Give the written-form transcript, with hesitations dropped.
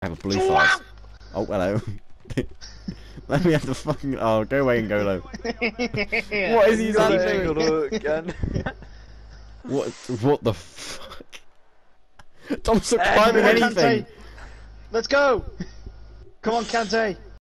I have a blue fast. Oh, hello. Let me have the fucking. Oh, go away and go low. What is he doing? Again. What the fuck? Tom's not climbing Come on, anything. Kante. Let's go! Come on, Kante!